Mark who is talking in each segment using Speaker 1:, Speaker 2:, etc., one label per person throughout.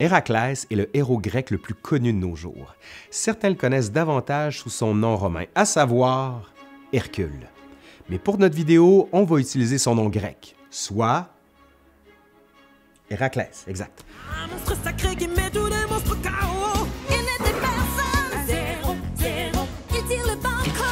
Speaker 1: Héraclès est le héros grec le plus connu de nos jours. Certains le connaissent davantage sous son nom romain, à savoir Hercule. Mais pour notre vidéo, on va utiliser son nom grec, soit Héraclès, exact.
Speaker 2: Un monstre sacré qui met tous les monstres KO. Il n'était personne. Zéro. Il tire le banco.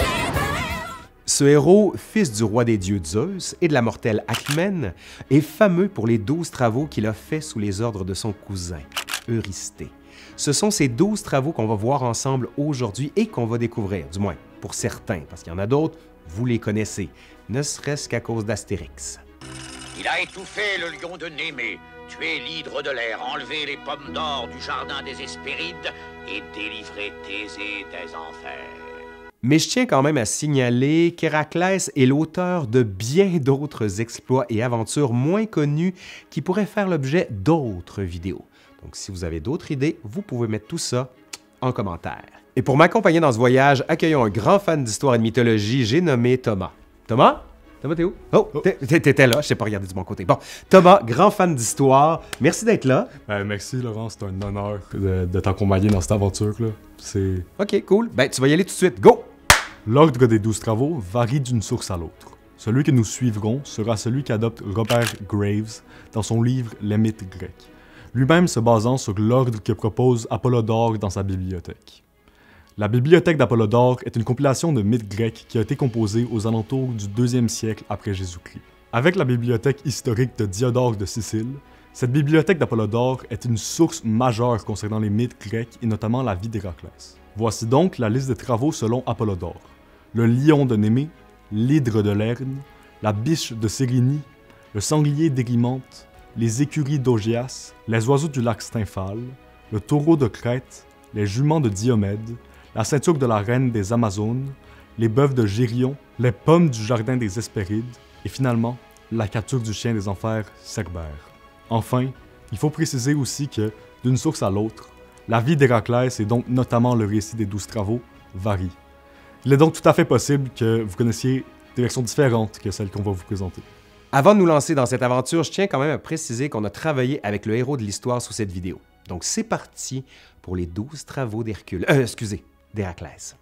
Speaker 1: Ce héros, fils du roi des dieux Zeus et de la mortelle Alcmène, est fameux pour les 12 travaux qu'il a faits sous les ordres de son cousin, Eurysthée. Ce sont ces 12 travaux qu'on va voir ensemble aujourd'hui et qu'on va découvrir, du moins pour certains, parce qu'il y en a d'autres, vous les connaissez, ne serait-ce qu'à cause d'Astérix.
Speaker 3: Il a étouffé le lion de Némée, tué l'hydre de l'air, enlevé les pommes d'or du jardin des Hespérides et délivré Thésée des enfers.
Speaker 1: Mais je tiens quand même à signaler qu'Héraclès est l'auteur de bien d'autres exploits et aventures moins connus qui pourraient faire l'objet d'autres vidéos. Donc si vous avez d'autres idées, vous pouvez mettre tout ça en commentaire. Et pour m'accompagner dans ce voyage, accueillons un grand fan d'histoire et de mythologie, j'ai nommé Thomas. Thomas? Thomas, t'es où? Oh, t'étais là, je sais pas regarder du bon côté. Bon, Thomas, grand fan d'histoire, merci d'être là.
Speaker 4: Merci Laurent, c'est un honneur de t'accompagner dans cette aventure-là. C'est...
Speaker 1: Ok, cool. Ben, tu vas y aller tout de suite, go!
Speaker 4: L'ordre des 12 travaux varie d'une source à l'autre. Celui que nous suivrons sera celui qu'adopte Robert Graves dans son livre Les mythes grecs, lui-même se basant sur l'ordre que propose Apollodore dans sa bibliothèque. La bibliothèque d'Apollodore est une compilation de mythes grecs qui a été composée aux alentours du 2e siècle après Jésus-Christ. Avec la bibliothèque historique de Diodore de Sicile, cette bibliothèque d'Apollodore est une source majeure concernant les mythes grecs et notamment la vie d'Héraclès. Voici donc la liste des travaux selon Apollodore. Le lion de Némée, l'hydre de Lerne, la biche de Cérynie, le sanglier d'Érymanthe, les écuries d'Augias, les oiseaux du lac Stymphale, le taureau de Crète, les juments de Diomède, la ceinture de la reine des Amazones, les bœufs de Gérion, les pommes du jardin des Hespérides et finalement la capture du chien des enfers Cerbère. Enfin, il faut préciser aussi que, d'une source à l'autre, la vie d'Héraclès et donc notamment le récit des 12 travaux varie. Il est donc tout à fait possible que vous connaissiez des versions différentes que celles qu'on va vous présenter.
Speaker 1: Avant de nous lancer dans cette aventure, je tiens quand même à préciser qu'on a travaillé avec le héros de l'histoire sous cette vidéo. Donc c'est parti pour les 12 travaux d'Hercule. D'Héraclès.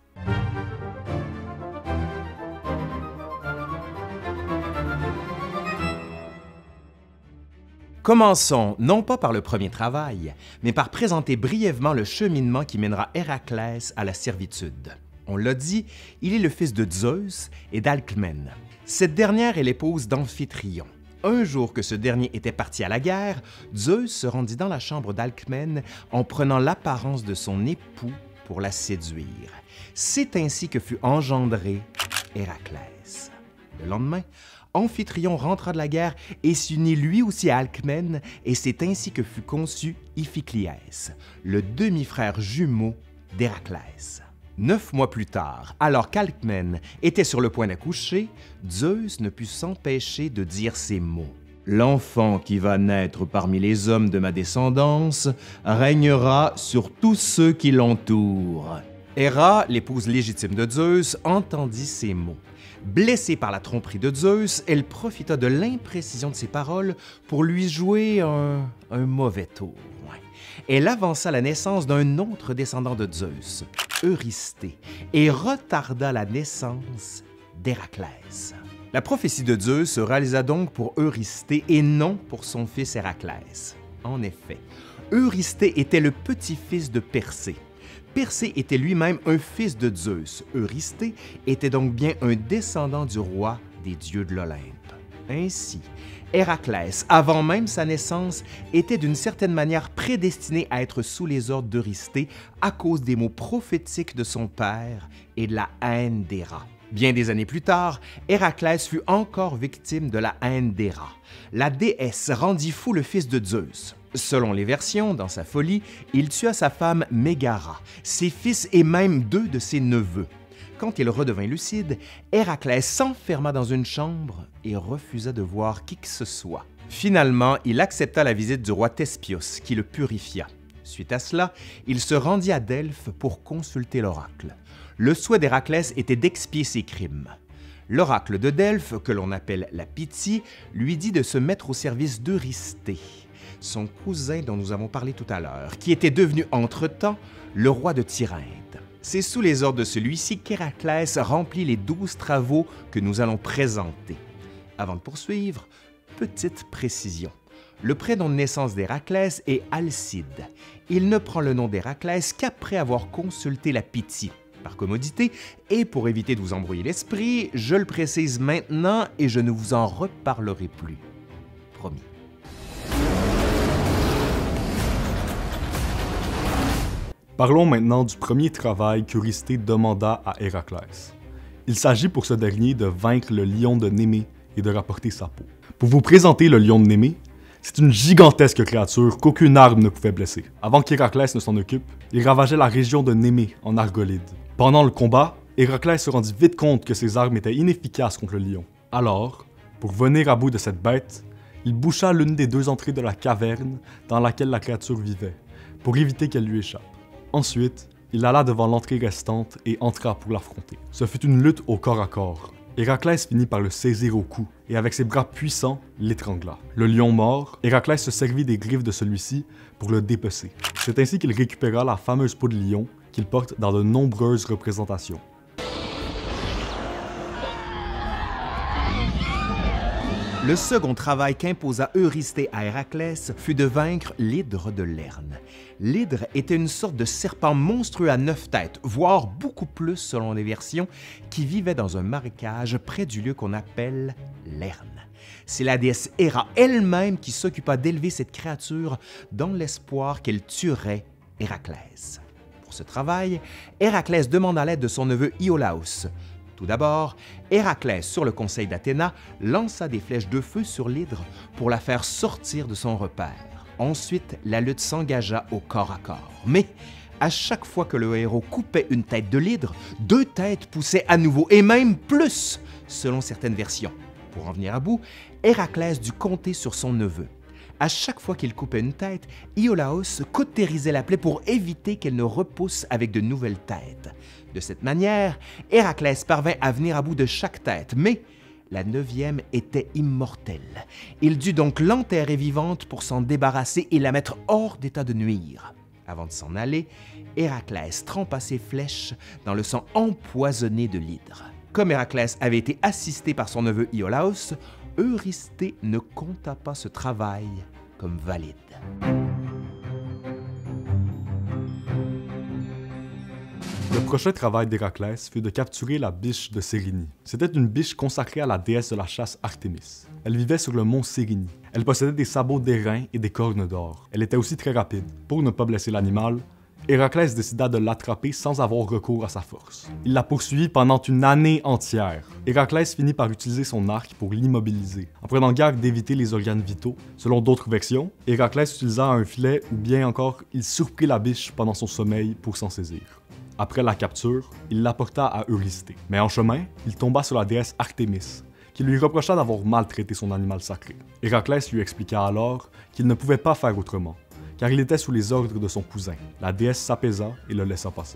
Speaker 1: Commençons non pas par le premier travail, mais par présenter brièvement le cheminement qui mènera Héraclès à la servitude. On l'a dit, il est le fils de Zeus et d'Alcmène. Cette dernière est l'épouse d'Amphitryon. Un jour que ce dernier était parti à la guerre, Zeus se rendit dans la chambre d'Alcmène en prenant l'apparence de son époux pour la séduire. C'est ainsi que fut engendré Héraclès. Le lendemain, Amphitryon rentra de la guerre et s'unit lui aussi à Alcmène, et c'est ainsi que fut conçu Iphicliès, le demi-frère jumeau d'Héraclès. 9 mois plus tard, alors qu'Alcmène était sur le point d'accoucher, Zeus ne put s'empêcher de dire ces mots. « L'enfant qui va naître parmi les hommes de ma descendance régnera sur tous ceux qui l'entourent. » Héra, l'épouse légitime de Zeus, entendit ces mots. Blessée par la tromperie de Zeus, elle profita de l'imprécision de ses paroles pour lui jouer un mauvais tour. Elle avança la naissance d'un autre descendant de Zeus, Eurysthée, et retarda la naissance d'Héraclès. La prophétie de Zeus se réalisa donc pour Eurysthée et non pour son fils Héraclès. En effet, Eurysthée était le petit-fils de Persée. Persée était lui-même un fils de Zeus. Eurysthée était donc bien un descendant du roi des dieux de l'Olympe. Ainsi, Héraclès, avant même sa naissance, était d'une certaine manière prédestiné à être sous les ordres d'Eurysthée à cause des mots prophétiques de son père et de la haine d'Héra. Bien des années plus tard, Héraclès fut encore victime de la haine d'Héra. La déesse rendit fou le fils de Zeus. Selon les versions, dans sa folie, il tua sa femme Mégara, ses fils et même 2 de ses neveux. Quand il redevint lucide, Héraclès s'enferma dans une chambre et refusa de voir qui que ce soit. Finalement, il accepta la visite du roi Thespios, qui le purifia. Suite à cela, il se rendit à Delphes pour consulter l'oracle. Le souhait d'Héraclès était d'expier ses crimes. L'oracle de Delphes, que l'on appelle la Pythie, lui dit de se mettre au service d'Eurysthée. son cousin dont nous avons parlé tout à l'heure, qui était devenu entre-temps le roi de Tirynthe. C'est sous les ordres de celui-ci qu'Héraclès remplit les 12 travaux que nous allons présenter. Avant de poursuivre, petite précision. Le prénom de naissance d'Héraclès est Alcide. Il ne prend le nom d'Héraclès qu'après avoir consulté la Pythie. Par commodité et pour éviter de vous embrouiller l'esprit, je le précise maintenant et je ne vous en reparlerai plus. Promis.
Speaker 4: Parlons maintenant du premier travail qu'Eurysthée demanda à Héraclès. Il s'agit pour ce dernier de vaincre le lion de Némée et de rapporter sa peau. Pour vous présenter le lion de Némée, c'est une gigantesque créature qu'aucune arme ne pouvait blesser. Avant qu'Héraclès ne s'en occupe, il ravageait la région de Némée en Argolide. Pendant le combat, Héraclès se rendit vite compte que ses armes étaient inefficaces contre le lion. Alors, pour venir à bout de cette bête, il boucha l'une des 2 entrées de la caverne dans laquelle la créature vivait, pour éviter qu'elle lui échappe. Ensuite, il alla devant l'entrée restante et entra pour l'affronter. Ce fut une lutte au corps à corps. Héraclès finit par le saisir au cou et avec ses bras puissants, l'étrangla. Le lion mort, Héraclès se servit des griffes de celui-ci pour le dépecer. C'est ainsi qu'il récupéra la fameuse peau de lion qu'il porte dans de nombreuses représentations.
Speaker 1: Le second travail qu'imposa Eurysthée à Héraclès fut de vaincre l'hydre de Lerne. L'hydre était une sorte de serpent monstrueux à 9 têtes, voire beaucoup plus selon les versions, qui vivait dans un marécage près du lieu qu'on appelle Lerne. C'est la déesse Héra elle-même qui s'occupa d'élever cette créature dans l'espoir qu'elle tuerait Héraclès. Pour ce travail, Héraclès demanda l'aide de son neveu Iolaos. Tout d'abord, Héraclès, sur le conseil d'Athéna, lança des flèches de feu sur l'hydre pour la faire sortir de son repère. Ensuite, la lutte s'engagea au corps à corps. Mais à chaque fois que le héros coupait une tête de l'hydre, 2 têtes poussaient à nouveau, et même plus, selon certaines versions. Pour en venir à bout, Héraclès dut compter sur son neveu. À chaque fois qu'il coupait une tête, Iolaos cautérisait la plaie pour éviter qu'elle ne repousse avec de nouvelles têtes. De cette manière, Héraclès parvint à venir à bout de chaque tête, mais la 9e était immortelle. Il dut donc l'enterrer vivante pour s'en débarrasser et la mettre hors d'état de nuire. Avant de s'en aller, Héraclès trempa ses flèches dans le sang empoisonné de l'hydre. Comme Héraclès avait été assisté par son neveu Iolaos, Eurysthée ne compta pas ce travail comme valide.
Speaker 4: Le prochain travail d'Héraclès fut de capturer la biche de Cérynie. C'était une biche consacrée à la déesse de la chasse Artémis. Elle vivait sur le mont Cérynie. Elle possédait des sabots d'airain et des cornes d'or. Elle était aussi très rapide. Pour ne pas blesser l'animal, Héraclès décida de l'attraper sans avoir recours à sa force. Il la poursuivit pendant une année entière. Héraclès finit par utiliser son arc pour l'immobiliser, en prenant garde d'éviter les organes vitaux. Selon d'autres versions, Héraclès utilisa un filet ou bien encore, il surprit la biche pendant son sommeil pour s'en saisir. Après la capture, il l'apporta à Eurysthée. Mais en chemin, il tomba sur la déesse Artémis, qui lui reprocha d'avoir maltraité son animal sacré. Héraclès lui expliqua alors qu'il ne pouvait pas faire autrement, car il était sous les ordres de son cousin. La déesse s'apaisa et le laissa passer.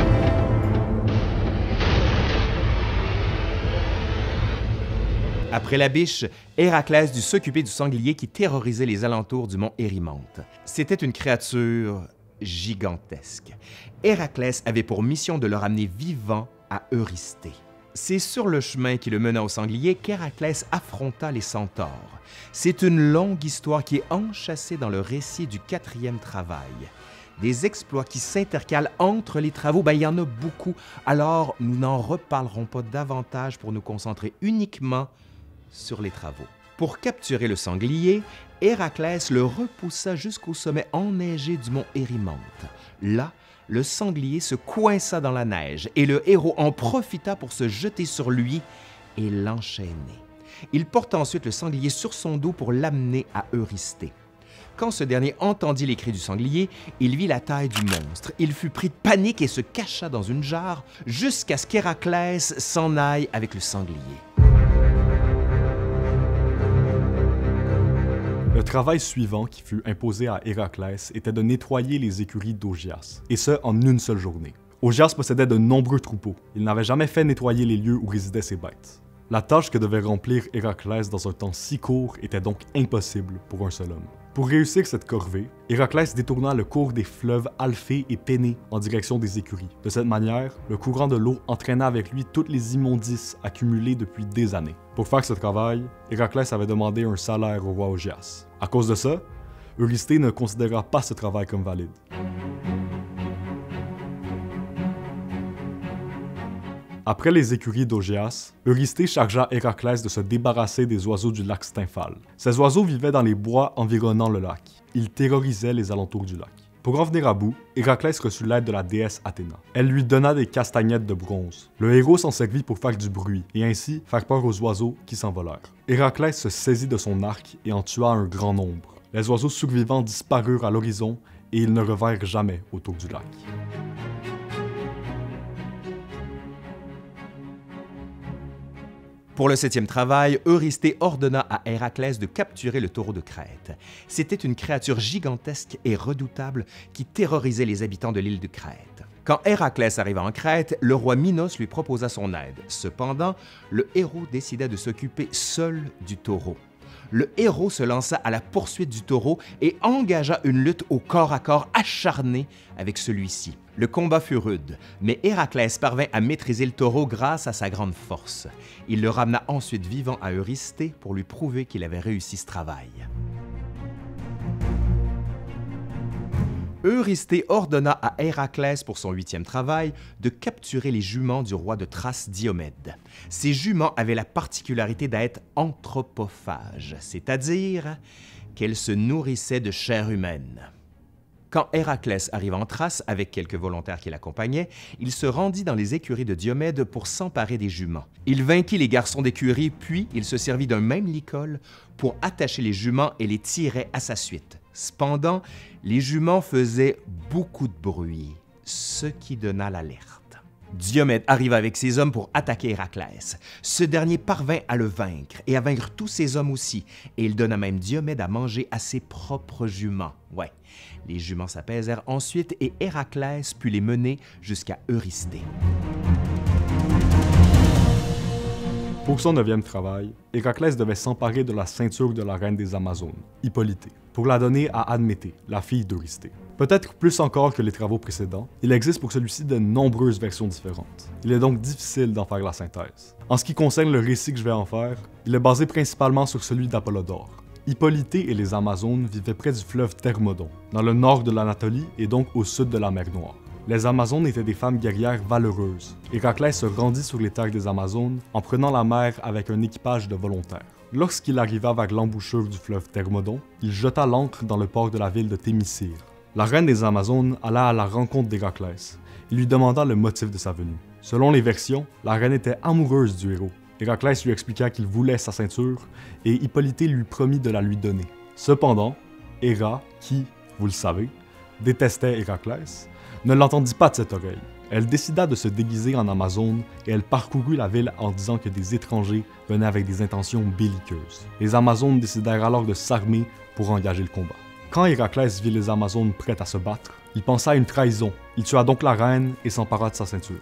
Speaker 1: Après la biche, Héraclès dut s'occuper du sanglier qui terrorisait les alentours du mont Érymanthe. C'était une créature gigantesque. Héraclès avait pour mission de le ramener vivant à Eurysthée. C'est sur le chemin qui le mena au sanglier qu'Héraclès affronta les centaures. C'est une longue histoire qui est enchâssée dans le récit du 4e travail. Des exploits qui s'intercalent entre les travaux, il y en a beaucoup, alors nous n'en reparlerons pas davantage pour nous concentrer uniquement sur les travaux. Pour capturer le sanglier, Héraclès le repoussa jusqu'au sommet enneigé du mont Érymanthe. Là, le sanglier se coinça dans la neige et le héros en profita pour se jeter sur lui et l'enchaîner. Il porta ensuite le sanglier sur son dos pour l'amener à Eurysthée. Quand ce dernier entendit les cris du sanglier, il vit la taille du monstre. Il fut pris de panique et se cacha dans une jarre jusqu'à ce qu'Héraclès s'en aille avec le sanglier.
Speaker 4: Le travail suivant qui fut imposé à Héraclès était de nettoyer les écuries d'Augias, et ce en une seule journée. Augias possédait de nombreux troupeaux. Il n'avait jamais fait nettoyer les lieux où résidaient ses bêtes. La tâche que devait remplir Héraclès dans un temps si court était donc impossible pour un seul homme. Pour réussir cette corvée, Héraclès détourna le cours des fleuves Alphée et Pénée en direction des écuries. De cette manière, le courant de l'eau entraîna avec lui toutes les immondices accumulées depuis des années. Pour faire ce travail, Héraclès avait demandé un salaire au roi Augias. À cause de ça, Eurysthée ne considéra pas ce travail comme valide. Après les écuries d'Augias, Eurysthée chargea Héraclès de se débarrasser des oiseaux du lac Stymphale. Ces oiseaux vivaient dans les bois environnant le lac. Ils terrorisaient les alentours du lac. Pour en venir à bout, Héraclès reçut l'aide de la déesse Athéna. Elle lui donna des castagnettes de bronze. Le héros s'en servit pour faire du bruit et ainsi faire peur aux oiseaux qui s'envolèrent. Héraclès se saisit de son arc et en tua un grand nombre. Les oiseaux survivants disparurent à l'horizon et ils ne revinrent jamais autour du lac.
Speaker 1: Pour le 7e travail, Eurysthée ordonna à Héraclès de capturer le taureau de Crète. C'était une créature gigantesque et redoutable qui terrorisait les habitants de l'île de Crète. Quand Héraclès arriva en Crète, le roi Minos lui proposa son aide. Cependant, le héros décida de s'occuper seul du taureau. Le héros se lança à la poursuite du taureau et engagea une lutte au corps à corps acharnée avec celui-ci. Le combat fut rude, mais Héraclès parvint à maîtriser le taureau grâce à sa grande force. Il le ramena ensuite vivant à Eurysthée pour lui prouver qu'il avait réussi ce travail. Eurysthée ordonna à Héraclès pour son 8e travail de capturer les juments du roi de Thrace Diomède. Ces juments avaient la particularité d'être anthropophages, c'est-à-dire qu'elles se nourrissaient de chair humaine. Quand Héraclès arriva en Thrace avec quelques volontaires qui l'accompagnaient, il se rendit dans les écuries de Diomède pour s'emparer des juments. Il vainquit les garçons d'écurie, puis il se servit d'un même licol pour attacher les juments et les tirait à sa suite. Cependant, les juments faisaient beaucoup de bruit, ce qui donna l'alerte. Diomède arriva avec ses hommes pour attaquer Héraclès. Ce dernier parvint à le vaincre et à vaincre tous ses hommes aussi, et il donna même Diomède à manger à ses propres juments. Ouais, les juments s'apaisèrent ensuite et Héraclès put les mener jusqu'à Eurysthée.
Speaker 4: Pour son 9e travail, Héraclès devait s'emparer de la ceinture de la reine des Amazones, Hippolytée, pour la donner à Admétée, la fille d'Eurysthée. Peut-être plus encore que les travaux précédents, il existe pour celui-ci de nombreuses versions différentes. Il est donc difficile d'en faire la synthèse. En ce qui concerne le récit que je vais en faire, il est basé principalement sur celui d'Apollodore. Hippolytée et les Amazones vivaient près du fleuve Thermodon, dans le nord de l'Anatolie et donc au sud de la mer Noire. Les Amazones étaient des femmes guerrières valeureuses. Héraclès se rendit sur les terres des Amazones en prenant la mer avec un équipage de volontaires. Lorsqu'il arriva vers l'embouchure du fleuve Thermodon, il jeta l'ancre dans le port de la ville de Thémicyre. La reine des Amazones alla à la rencontre d'Héraclès et lui demanda le motif de sa venue. Selon les versions, la reine était amoureuse du héros. Héraclès lui expliqua qu'il voulait sa ceinture et Hippolytée lui promit de la lui donner. Cependant, Héra, qui, vous le savez, détestait Héraclès, ne l'entendit pas de cette oreille. Elle décida de se déguiser en Amazone et elle parcourut la ville en disant que des étrangers venaient avec des intentions belliqueuses. Les Amazones décidèrent alors de s'armer pour engager le combat. Quand Héraclès vit les Amazones prêtes à se battre, il pensa à une trahison. Il tua donc la reine et s'empara de sa ceinture.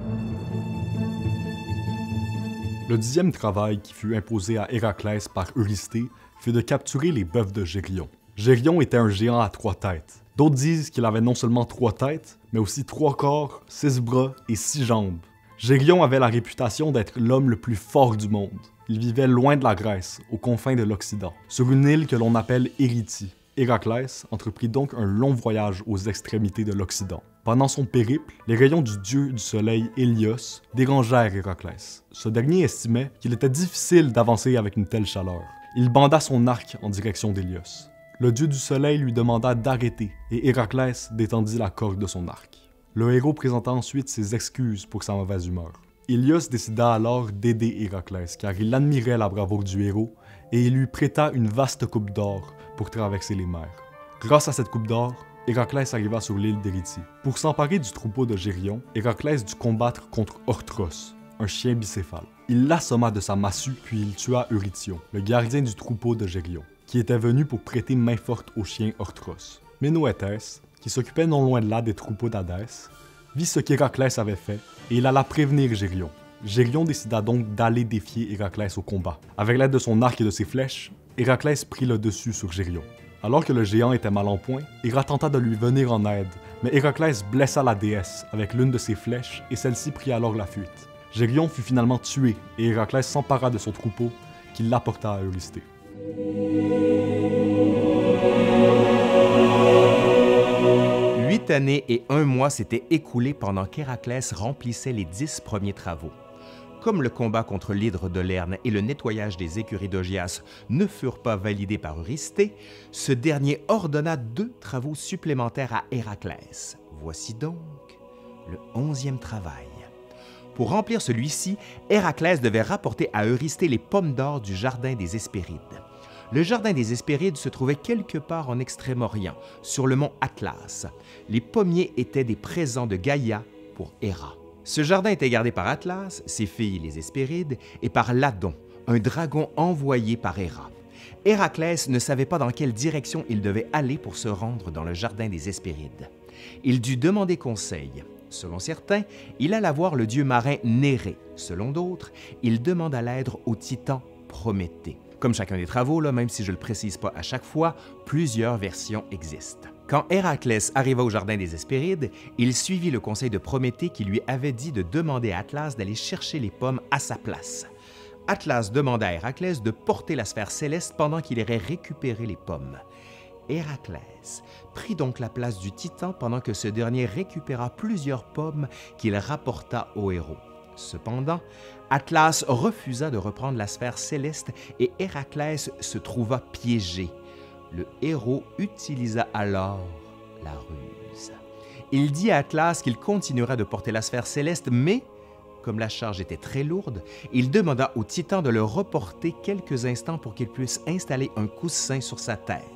Speaker 4: Le 10e travail qui fut imposé à Héraclès par Eurysthée fut de capturer les bœufs de Gérion. Gérion était un géant à 3 têtes. D'autres disent qu'il avait non seulement 3 têtes, mais aussi 3 corps, 6 bras et 6 jambes. Gérion avait la réputation d'être l'homme le plus fort du monde. Il vivait loin de la Grèce, aux confins de l'Occident, sur une île que l'on appelle Érythie. Héraclès entreprit donc un long voyage aux extrémités de l'Occident. Pendant son périple, les rayons du dieu du soleil Hélios dérangèrent Héraclès. Ce dernier estimait qu'il était difficile d'avancer avec une telle chaleur. Il banda son arc en direction d'Hélios. Le dieu du soleil lui demanda d'arrêter et Héraclès détendit la corde de son arc. Le héros présenta ensuite ses excuses pour sa mauvaise humeur. Hélios décida alors d'aider Héraclès car il admirait la bravoure du héros et il lui prêta une vaste coupe d'or pour traverser les mers. Grâce à cette coupe d'or, Héraclès arriva sur l'île d'Érythie. Pour s'emparer du troupeau de Gérion, Héraclès dut combattre contre Orthros, un chien bicéphale. Il l'assomma de sa massue puis il tua Eurytion, le gardien du troupeau de Gérion, qui était venu pour prêter main forte au chien Orthros. Ménoéthès, qui s'occupait non loin de là des troupeaux d'Hadès, vit ce qu'Héraclès avait fait et il alla prévenir Gérion. Gérion décida donc d'aller défier Héraclès au combat. Avec l'aide de son arc et de ses flèches, Héraclès prit le dessus sur Gérion. Alors que le géant était mal en point, Héra tenta de lui venir en aide, mais Héraclès blessa la déesse avec l'une de ses flèches et celle-ci prit alors la fuite. Gérion fut finalement tué et Héraclès s'empara de son troupeau qui l'apporta à Eurysthée.
Speaker 1: 8 années et 1 mois s'étaient écoulés pendant qu'Héraclès remplissait les 10 premiers travaux. Comme le combat contre l'hydre de Lerne et le nettoyage des écuries d'Augias ne furent pas validés par Eurysthée, ce dernier ordonna 2 travaux supplémentaires à Héraclès. Voici donc le 11e travail. Pour remplir celui-ci, Héraclès devait rapporter à Eurysthée les pommes d'or du jardin des Hespérides. Le jardin des Hespérides se trouvait quelque part en Extrême-Orient, sur le mont Atlas. Les pommiers étaient des présents de Gaïa pour Héra. Ce jardin était gardé par Atlas, ses filles les Hespérides, et par Ladon, un dragon envoyé par Héra. Héraclès ne savait pas dans quelle direction il devait aller pour se rendre dans le jardin des Hespérides. Il dut demander conseil. Selon certains, il alla voir le dieu marin Nérée. Selon d'autres, il demanda l'aide au titan Prométhée. Comme chacun des travaux, même si je ne le précise pas à chaque fois, plusieurs versions existent. Quand Héraclès arriva au jardin des Hespérides, il suivit le conseil de Prométhée qui lui avait dit de demander à Atlas d'aller chercher les pommes à sa place. Atlas demanda à Héraclès de porter la sphère céleste pendant qu'il irait récupérer les pommes. Héraclès prit donc la place du titan pendant que ce dernier récupéra plusieurs pommes qu'il rapporta au héros. Cependant, Atlas refusa de reprendre la sphère céleste et Héraclès se trouva piégé. Le héros utilisa alors la ruse. Il dit à Atlas qu'il continuerait de porter la sphère céleste, mais, comme la charge était très lourde, il demanda au titan de le reporter quelques instants pour qu'il puisse installer un coussin sur sa tête.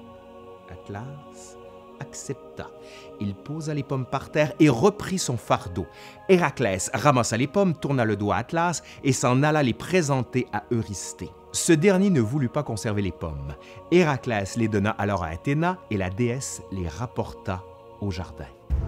Speaker 1: Atlas accepta. Il posa les pommes par terre et reprit son fardeau. Héraclès ramassa les pommes, tourna le dos à Atlas et s'en alla les présenter à Eurysthée. Ce dernier ne voulut pas conserver les pommes. Héraclès les donna alors à Athéna et la déesse les rapporta au jardin.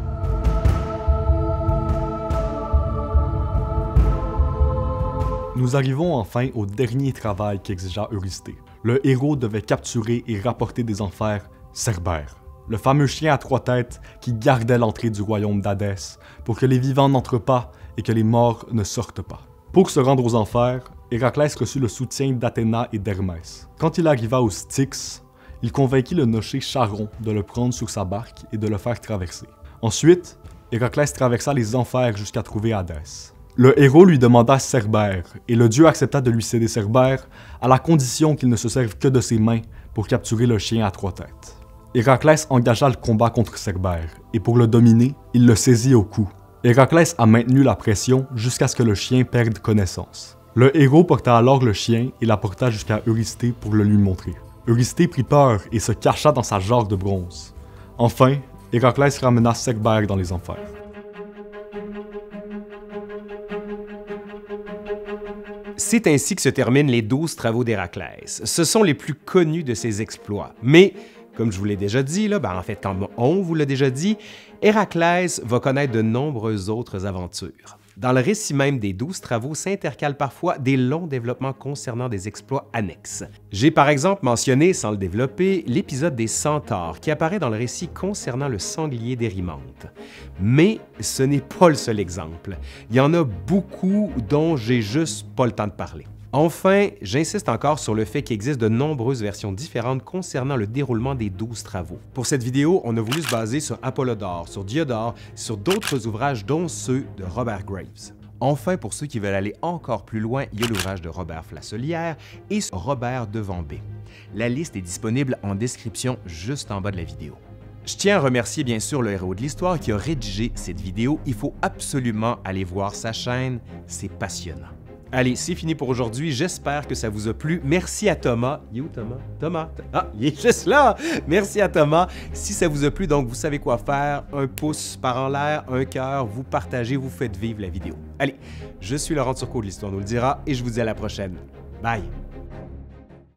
Speaker 4: Nous arrivons enfin au dernier travail qu'exigea Eurysthée. Le héros devait capturer et rapporter des enfers Cerbère, le fameux chien à 3 têtes qui gardait l'entrée du royaume d'Hadès pour que les vivants n'entrent pas et que les morts ne sortent pas. Pour se rendre aux enfers, Héraclès reçut le soutien d'Athéna et d'Hermès. Quand il arriva au Styx, il convainquit le nocher Charon de le prendre sur sa barque et de le faire traverser. Ensuite, Héraclès traversa les enfers jusqu'à trouver Hadès. Le héros lui demanda Cerbère, et le dieu accepta de lui céder Cerbère à la condition qu'il ne se serve que de ses mains pour capturer le chien à 3 têtes. Héraclès engagea le combat contre Cerbère, et pour le dominer, il le saisit au cou. Héraclès a maintenu la pression jusqu'à ce que le chien perde connaissance. Le héros porta alors le chien et l'apporta jusqu'à Eurysthée pour le lui montrer. Eurysthée prit peur et se cacha dans sa jarre de bronze. Enfin, Héraclès ramena Cerbère dans les enfers.
Speaker 1: C'est ainsi que se terminent les 12 travaux d'Héraclès. Ce sont les plus connus de ses exploits. Mais, comme je vous l'ai déjà dit, en fait, comme on vous l'a déjà dit, Héraclès va connaître de nombreuses autres aventures. Dans le récit même des 12 travaux s'intercalent parfois des longs développements concernant des exploits annexes. J'ai par exemple mentionné, sans le développer, l'épisode des Centaures qui apparaît dans le récit concernant le sanglier d'Érimante. Mais ce n'est pas le seul exemple. Il y en a beaucoup dont j'ai juste pas le temps de parler. Enfin, j'insiste encore sur le fait qu'il existe de nombreuses versions différentes concernant le déroulement des 12 travaux. Pour cette vidéo, on a voulu se baser sur Apollodore, sur Diodore, sur d'autres ouvrages dont ceux de Robert Graves. Enfin, pour ceux qui veulent aller encore plus loin, il y a l'ouvrage de Robert Flasselière et Robert de Vambé. La liste est disponible en description juste en bas de la vidéo. Je tiens à remercier bien sûr le héros de l'histoire qui a rédigé cette vidéo. Il faut absolument aller voir sa chaîne, c'est passionnant. Allez, c'est fini pour aujourd'hui. J'espère que ça vous a plu. Merci à Thomas. Il est où Thomas? Thomas? Ah, il est juste là! Merci à Thomas. Si ça vous a plu, donc vous savez quoi faire. Un pouce par en l'air, un cœur, vous partagez, vous faites vivre la vidéo. Allez, je suis Laurent Turcot de l'Histoire nous le dira et je vous dis à la prochaine. Bye!